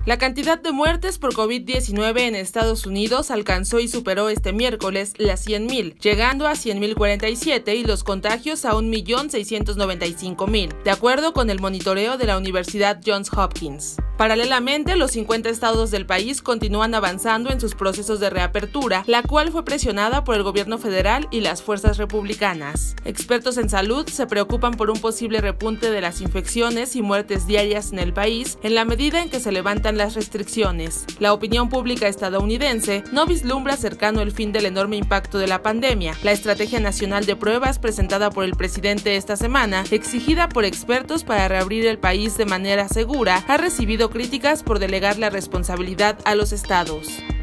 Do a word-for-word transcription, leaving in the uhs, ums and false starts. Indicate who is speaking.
Speaker 1: La cantidad de muertes por COVID diecinueve en Estados Unidos alcanzó y superó este miércoles las cien mil, llegando a cien mil cuarenta y siete y los contagios a un millón seiscientos noventa y cinco mil, de acuerdo con el monitoreo de la Universidad Johns Hopkins. Paralelamente, los cincuenta estados del país continúan avanzando en sus procesos de reapertura, la cual fue presionada por el gobierno federal y las fuerzas republicanas. Expertos en salud se preocupan por un posible repunte de las infecciones y muertes diarias en el país en la medida en que se levantan las restricciones. La opinión pública estadounidense no vislumbra cercano el fin del enorme impacto de la pandemia. La Estrategia Nacional de Pruebas presentada por el presidente esta semana, exigida por expertos para reabrir el país de manera segura, ha recibido críticas por delegar la responsabilidad a los estados.